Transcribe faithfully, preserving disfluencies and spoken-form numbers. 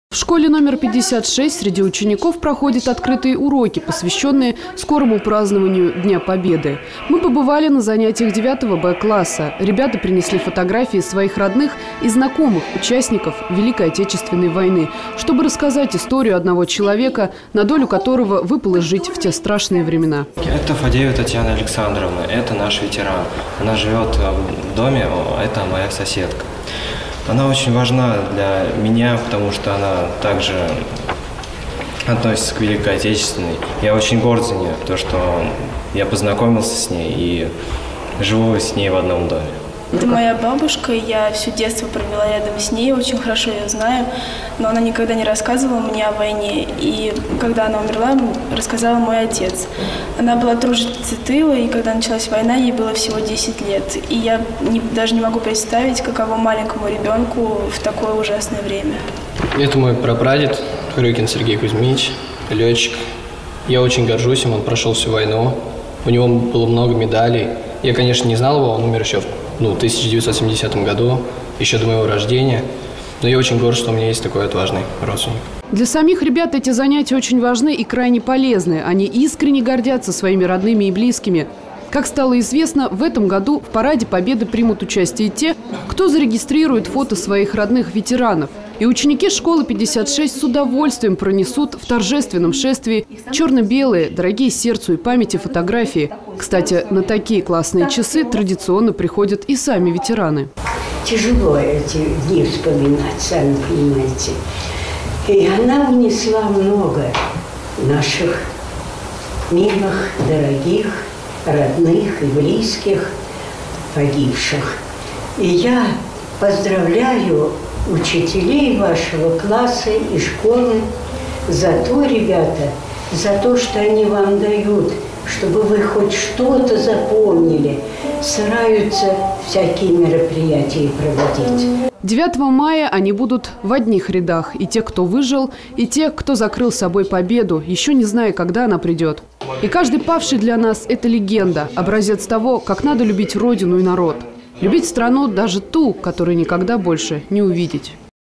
В школе номер пятьдесят шесть среди учеников проходят открытые уроки, посвященные скорому празднованию Дня Победы. Мы побывали на занятиях девятого Б класса. Ребята принесли фотографии своих родных и знакомых участников Великой Отечественной войны, чтобы рассказать историю одного человека, на долю которого выпало жить в те страшные времена. Это Фадеева Татьяна Александровна, это наш ветеран. Она живет в доме, это моя соседка. Она очень важна для меня, потому что она также относится к Великой Отечественной. Я очень горд за нее, то, что я познакомился с ней и живу с ней в одном доме. Это моя бабушка, я все детство провела рядом с ней, очень хорошо ее знаю, но она никогда не рассказывала мне о войне. И когда она умерла, рассказал мой отец. Она была труженицей тыла, и когда началась война, ей было всего десять лет. И я не, даже не могу представить, каково маленькому ребенку в такое ужасное время. Это мой прапрадед Хрюкин Сергей Кузьмич, летчик. Я очень горжусь им, он прошел всю войну, у него было много медалей. Я, конечно, не знал его, он умер еще в ну, тысяча девятьсот семидесятом году, еще до моего рождения. Но я очень горд, что у меня есть такой отважный родственник. Для самих ребят эти занятия очень важны и крайне полезны. Они искренне гордятся своими родными и близкими. Как стало известно, в этом году в Параде Победы примут участие те, кто зарегистрирует фото своих родных ветеранов. И ученики школы пятьдесят шесть с удовольствием пронесут в торжественном шествии черно-белые, дорогие сердцу и памяти фотографии. Кстати, на такие классные часы традиционно приходят и сами ветераны. Тяжело эти дни вспоминать, сами понимаете. И она внесла много наших милых, дорогих, родных и близких погибших. И я поздравляю учителей вашего класса и школы за то, ребята, за то, что они вам дают, чтобы вы хоть что-то запомнили, стараются всякие мероприятия проводить. девятого мая они будут в одних рядах. И те, кто выжил, и те, кто закрыл собой победу, еще не зная, когда она придет. И каждый павший для нас – это легенда, образец того, как надо любить родину и народ. Любить страну, даже ту, которую никогда больше не увидеть.